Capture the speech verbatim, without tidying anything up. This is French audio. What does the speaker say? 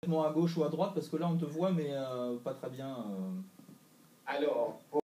À gauche ou à droite parce que là on te voit mais euh, pas très bien. Euh... Alors,